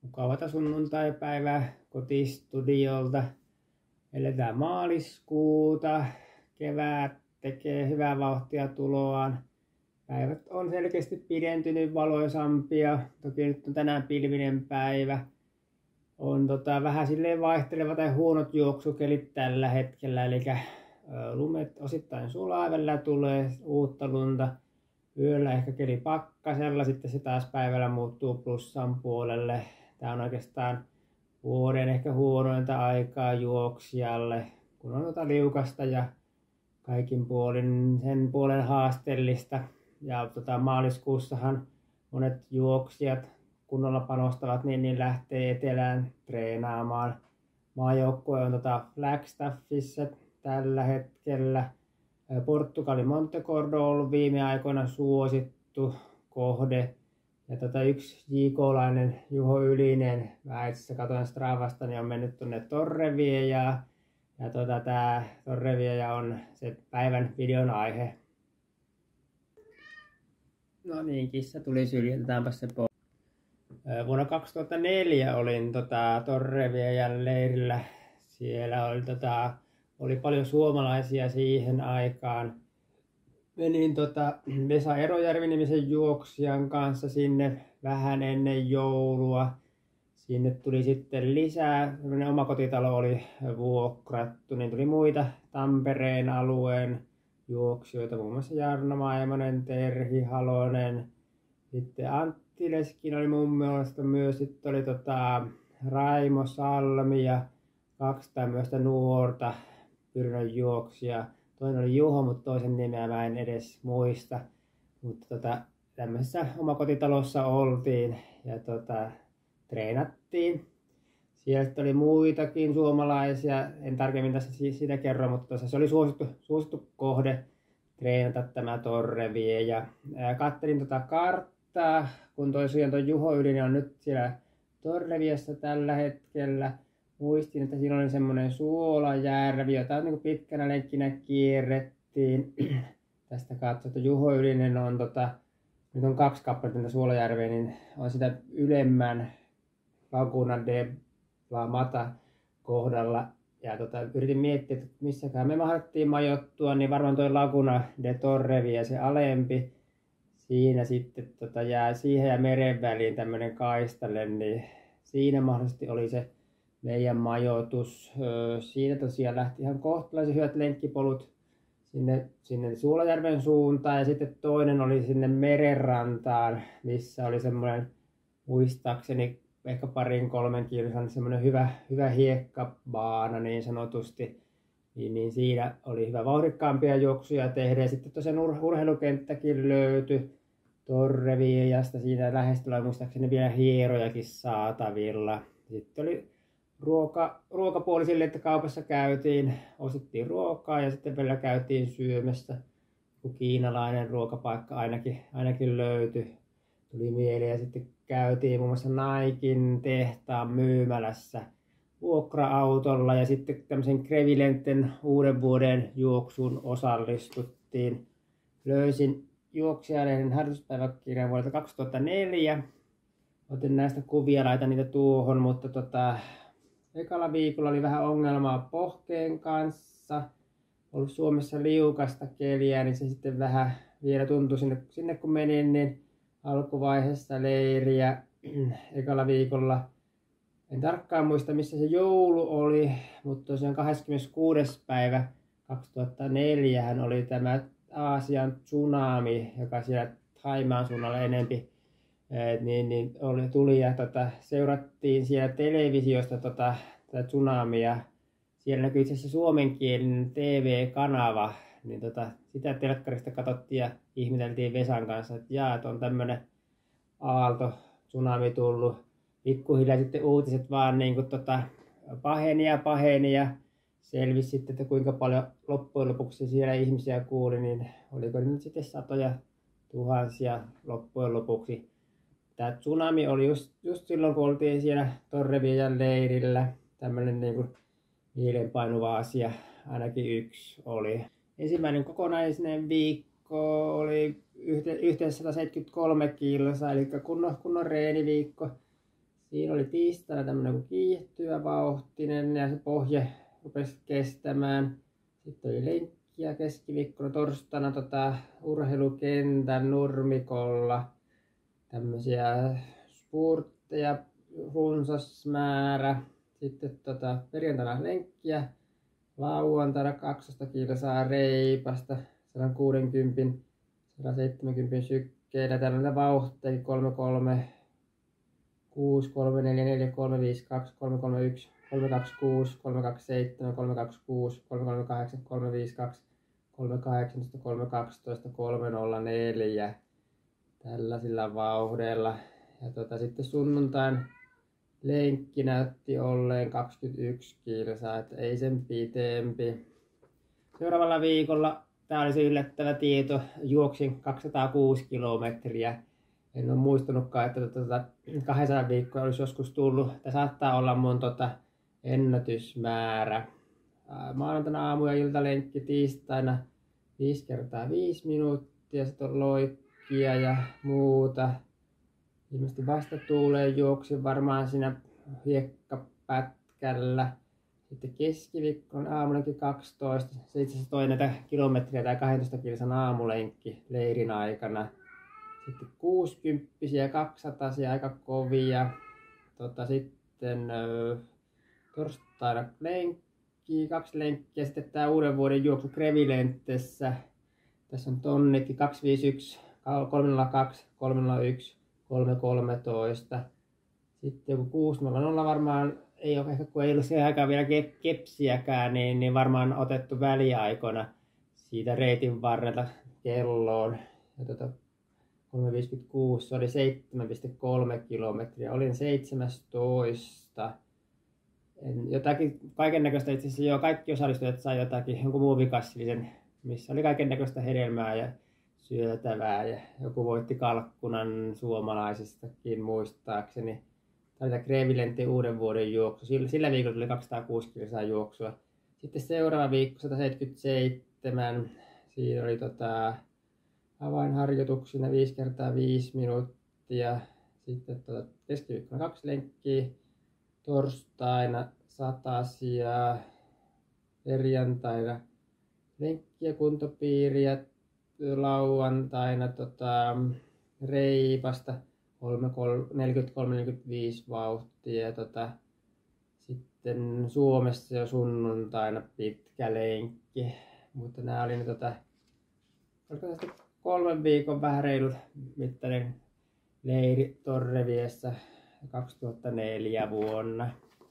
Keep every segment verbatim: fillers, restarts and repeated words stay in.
Mukavata sunnuntaipäivää kotistudiolta. Eletään maaliskuuta. Kevät tekee hyvää vauhtia tuloaan. Päivät on selkeästi pidentynyt, valoisampia. Toki nyt on tänään pilvinen päivä. On tota, vähän silleen vaihteleva tai huonot juoksukelit tällä hetkellä. Eli lumet osittain sulaa, välillä tulee uutta lunta. Yöllä ehkä keli pakkasella, sitten se taas päivällä muuttuu plussan puolelle. Tämä on oikeastaan vuoden ehkä huonointa aikaa juoksijalle, kun on tota liukasta ja kaikin puolin sen puolen haasteellista. Ja tota, maaliskuussahan monet juoksijat kunnolla panostavat, niin, niin lähtee etelään treenaamaan. Maajoukkue on tota Flagstaffissa tällä hetkellä. Portugalin Montecordo on ollut viime aikoina suosittu kohde. Ja tota yksi J K-lainen Juho Ylinen, mä itse katsoin Stravasta, niin on mennyt tuonne Torreviejaan. Ja tota, tää Torrevieja on se päivän videon aihe. No niin, kissa tuli syljätetäänpä se pois. Vuonna kaksituhattaneljä olin tota, Torreviejan leirillä. Siellä oli, tota, oli paljon suomalaisia siihen aikaan. Menin tota, Vesa Erojärvi-nimisen juoksijan kanssa sinne vähän ennen joulua. Sinne tuli sitten lisää, omakotitalo oli vuokrattu, niin tuli muita Tampereen alueen juoksijoita, muun muassa Jarno Maimanen, Terhi Halonen, sitten Antti Leskin oli mun mielestä myös, sitten oli tota Raimo Salmi ja kaksi tämmöistä nuorta Pyrnön juoksijaa. Toinen oli Juho, mutta toisen nimeä mä en edes muista. Mutta tota, tämmöisessä omakotitalossa oltiin ja tota, treenattiin. Siellä oli muitakin suomalaisia, en tarkemmin tässä siitä kerro, mutta se oli suosittu, suosittu kohde treenata tämä Torrevie. Ja katselin tota karttaa, kun tosiaan tuo Juho Ylinen on nyt siellä Torreviessä tällä hetkellä. Muistin, että siinä oli semmoinen Suolajärvi, jota niin pitkänä lenkkinä kierrettiin. Tästä katsoo, että Juho Ylinen on, tota, nyt on kaksi kappaletta Suolajärveä, niin on sitä ylemmän Laguna de la Mata kohdalla. Ja tota, yritin miettiä, että missäkään me mahdettiin majoittua, niin varmaan tuo Laguna de Torrevieja, se alempi. Siinä sitten tota, jää siihen ja meren väliin tämmöinen kaistalle, niin siinä mahdollisesti oli se meidän majoitus. Siinä tosiaan lähti ihan kohtalaisen hyvät lenkkipolut sinne, sinne Suolajärven suuntaan. Ja sitten toinen oli sinne merenrantaan, missä oli semmoinen, muistaakseni ehkä parin kolmen kilsan semmoinen hyvä, hyvä hiekkabaana niin sanotusti. Niin, niin siinä oli hyvä vauhdikkaampia juoksuja tehdä. Ja sitten tosiaan ur- urheilukenttäkin löytyi Torreviejasta. Siinä lähestyllä oli muistaakseni vielä hierojakin saatavilla. Sitten oli Ruoka, ruokapuoli sille, että kaupassa käytiin, ostettiin ruokaa ja sitten vielä käytiin syömässä. Kun kiinalainen ruokapaikka ainakin, ainakin löytyi, tuli mieleen. Ja sitten käytiin muun muassa Naikin tehtaan myymälässä vuokra-autolla ja sitten tämmöisen Krevilenten uuden vuoden juoksuun osallistuttiin. Löysin juoksijalehden harjoituspäiväkirjan vuodelta kaksituhattaneljä. Otin näistä kuvia, laitan niitä tuohon, mutta tota, ekalla viikolla oli vähän ongelmaa pohkeen kanssa. Ollut Suomessa liukasta keliä, niin se sitten vähän vielä tuntui sinne, sinne kun menin, niin alkuvaiheessa leiriä ekalla viikolla. En tarkkaan muista, missä se joulu oli, mutta tosiaan kahdeskymmeneskuudes päivä kaksituhattaneljä oli tämä Aasian tsunami, joka siellä Thaimaan suunnalla enempi niin, niin oli, tuli ja tota, seurattiin siellä televisiosta tota, tätä tsunamia. Siellä näkyi itse asiassa suomenkielinen T V-kanava, niin tota, sitä telkkarista katsottiin ja ihmeteltiin Vesan kanssa, että jaa, että on tämmöinen aalto, tsunami tullut. Pikkuhiljaa sitten uutiset vaan niin kuin, tota, paheni ja paheni ja selvisi sitten, että kuinka paljon loppujen lopuksi siellä ihmisiä kuuli, niin oliko nyt sitten satoja tuhansia loppujen lopuksi. Tämä tsunami oli just, just silloin, kun oltiin siellä Torreviejan leirillä. Tämmöinen niin kuin mielenpainuva asia, ainakin yksi oli. Ensimmäinen kokonainen viikko oli yhteensä sata seitsemänkymmentäkolme kilsaa, eli kunnon, kunnon reeniviikko. siinä oli tiistaina tämmöinen kiihtyvä vauhtinen ja se pohje rupesi kestämään. Sitten oli lenkkiä keskiviikkona, torstaina tota, urheilukentän nurmikolla. Tämmöisiä spurtteja runsas määrä. Sitten tota, perjantaina lenkkiä. Lauantaina kaksitoista kilsaa reipasta. sata kuusikymmentä, sata seitsemänkymmentä sykkeillä. Täällä on näitä vauhteja kolme kolme kuusi, kolme neljä neljä, kolme viisi kaksi, kolme kolme yksi, kolme kaksi kuusi, kolme kaksi seitsemän, kolme kaksi kuusi, kolme kolme kahdeksan, kolme viisi kaksi, kolme kahdeksantoista, kolme kaksitoista, kolme nolla neljä. Tällaisilla vauhdeilla. Ja tota, sitten sunnuntain lenkki näytti olleen kaksikymmentäyksi kilsaa, että ei sen pitempi. Seuraavalla viikolla, tämä oli se yllättävä tieto, juoksin kaksisataakuusi kilometriä. En ole muistanutkaan, että tota, kaksisataa viikkoa olisi joskus tullut. Tämä saattaa olla mun tota, ennätysmäärä. Maanantaina aamu- ja iltalenkki, tiistaina viisi kertaa viisi minuuttia, sitten on loikkia ja muuta. Ilmeisesti vastatuuleen juoksin varmaan siinä hiekkapätkällä. Sitten keskiviikkona aamulenkki kaksitoista, se itse asiassa toi näitä kilometriä tai kaksitoista kilsan aamulenkki leirin aikana. Sitten kuusikymppisiä, kaksisatasia aika kovia. Tota, sitten ö, torstaina lenkki, kaksi lenkkiä. Sitten tää uuden vuoden juoksu Krevilentessä. Tässä on tonnikki kaksi viisi yksi, kolme nolla kaksi, kolme nolla yksi, kolme kolmetoista. Sitten joku kuusi nolla nolla varmaan, ei ole ehkä kun ei ollut siihen aikaan vielä kepsiäkään, niin, niin varmaan otettu väliaikoina siitä reitin varrelta kelloon. Ja tota, kolme viisikymmentäkuusi, se oli seitsemän pilkku kolme kilometriä, olin seitsemäntoista. En, jotakin kaiken näköistä itse asiassa jo, kaikki osallistujat sai jotakin, jonkun muovikassillisen, missä oli kaiken näköistä hedelmää ja syötävää ja joku voitti kalkkunan suomalaisistakin muistaakseni. Tämä oli Krevilentin uuden vuoden juoksu, sillä, sillä viikolla tuli kaksisataakuusi kilsaa juoksua. Sitten seuraava viikko sata seitsemänkymmentäseitsemän, siinä oli tota, avainharjoituksina viisi kertaa viisi minuuttia. Sitten tuota, keskiviikkona kaksi lenkkiä, torstaina satasia, perjantaina lenkkiä, kuntopiiriä, lauantaina tota, reipasta neljäkymmentäkolme neljäkymmentäviisi vauhtia. Tota, sitten Suomessa jo sunnuntaina pitkä lenkki, mutta nämä oli ne tota, kolmen viikon vähän reilut mittainen leiri Torreviessä kaksituhattaneljä vuonna.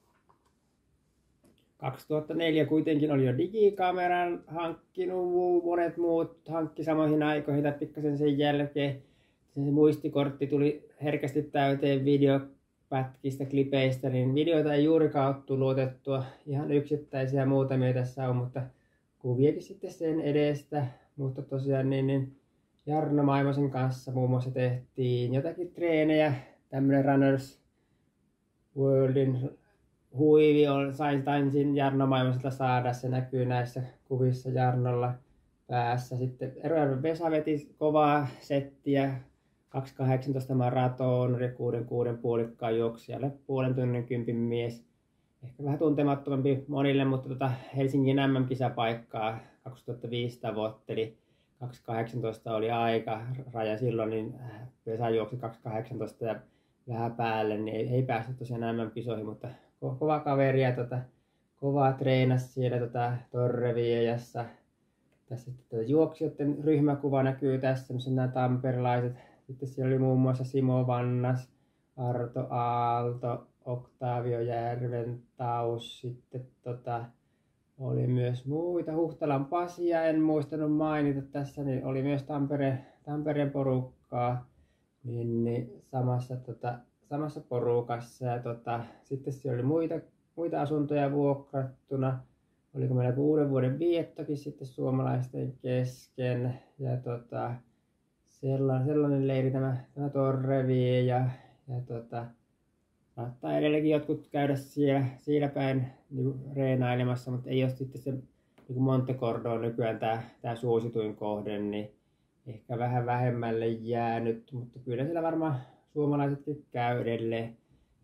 kaksituhattaneljä kuitenkin oli jo digikameran hankkinut, monet muut hankki samoihin aikoihin tai pikkasen sen jälkeen. Se muistikortti tuli herkästi täyteen videopätkistä, klipeistä, niin videoita ei juurikaan ole tullut otettua. Ihan yksittäisiä muutamia tässä on, mutta kuviakin sitten sen edestä. Mutta tosiaan niin, niin Jarno Maimosen kanssa muun muassa tehtiin jotakin treenejä. Tämmönen Runners Worldin huivi on, sain taisin Jarno Maimoselta saada, se näkyy näissä kuvissa Jarnolla päässä. Sitten Erojärven Vesa veti kovaa settiä, kaksi kahdeksantoista maraton, kuuden kuuden puolikkaan juoksijalle, puolen tunnin kympin mies. Ehkä vähän tuntemattomampi monille, mutta tota Helsingin M M-kisapaikkaa kaksituhattaviisi tavoitteli. kaksi kahdeksantoista oli aika raja silloin, niin Vesa juoksi kaksi kahdeksantoista ja vähän päälle, niin ei, ei päässyt tosiaan M M-kisoihin, mutta ko- kova kaveri ja tota, kovaa treenasi siellä tota, Torreviejassa. Tässä sitten juoksijoiden ryhmäkuva näkyy tässä, missä nämä tamperelaiset. Sitten siellä oli muun muassa Simo Vannas, Arto Aalto, Octavio Järventaus, sitten tota, oli myös muita. Huhtalan Pasia en muistanut mainita tässä, niin oli myös Tampere, Tampereen porukkaa niin, niin samassa, tota, samassa porukassa. Ja, tota, sitten siellä oli muita, muita asuntoja vuokrattuna. Oliko meillä uuden vuoden viettokin sitten suomalaisten kesken. Ja tota, sellainen, sellainen leiri tämä, tämä Torrevie ja, ja tota, saattaa edelleenkin jotkut käydä siellä, siellä päin niin reenailemassa, mutta ei ole sitten se niin Monte Cordo on nykyään tämä, tämä suosituin kohde, niin ehkä vähän vähemmälle jäänyt, mutta kyllä siellä varmaan suomalaisetkin käy edelleen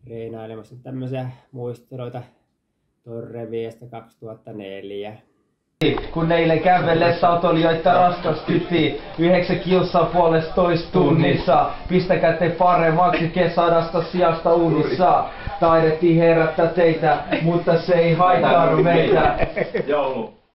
reenailemassa. Tämmöisiä muisteluita Torreviestä kaksituhattaneljä. Kun eilen kävellessä autoilijoita raskas piti yhdeksän kilsaa puolestoista tunnissa. Pistäkää te paremmaksi kesadasta sijasta unissa. Taidettiin herättää teitä, mutta se ei haitannut meitä. Joulu.